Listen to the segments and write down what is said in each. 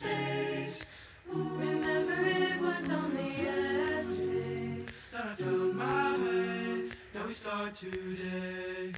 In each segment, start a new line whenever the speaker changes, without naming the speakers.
space. Remember it was only yesterday
that I found my way. Now we start today.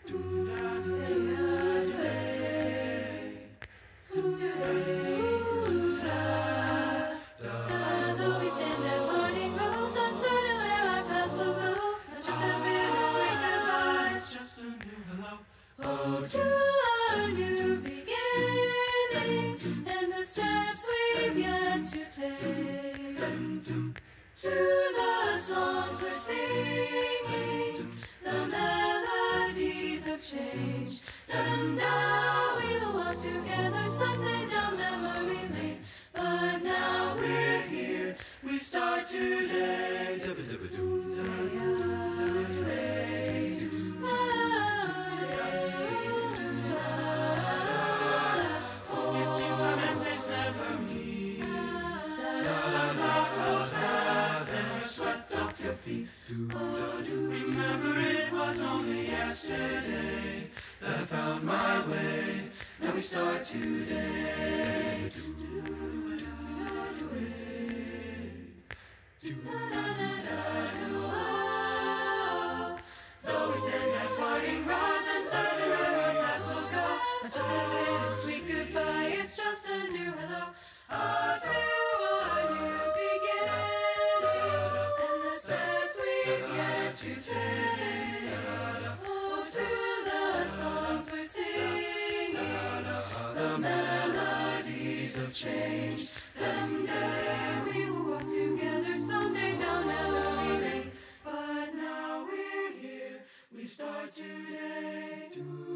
Though we stand at morning roads, uncertain where our paths will go. Not just a bittersweet goodbye,
It's just a new hello.
oh, to a new beginning, and the steps we've yet to take. To the songs we're singing, the melodies of change. Now we will walk together someday down memory lane. But now we're here, we start today.
It seems time and space never meet. The clock goes fast and you're swept off your feet. Remember it was only yesterday that I found my way. Now we start today.
Though we stand at parting roads, uncertain where our paths will go. It's just a bittersweet goodbye, it's just a new hello. To a new beginning, and the steps we've yet to take. To the songs we're singing, the melodies of change. We will walk together someday down memory lane. But now we're here, we start today.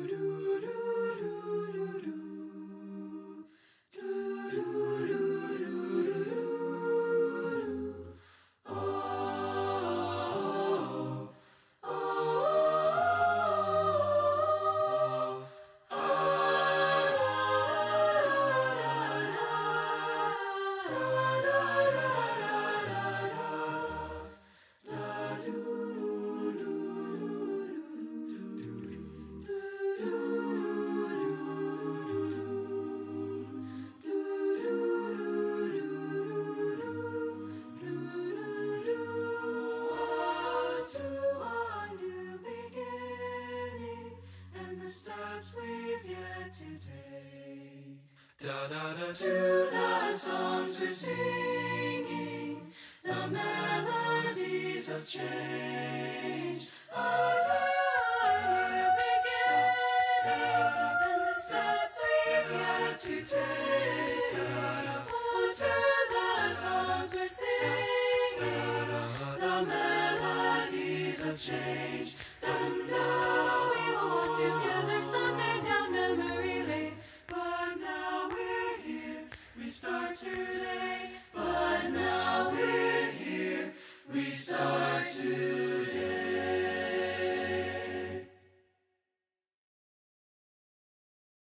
Steps we've yet to take. To the songs we're singing, the melodies of change. To a new beginning, and the steps we've yet to take. To the songs we're singing, the melodies of change.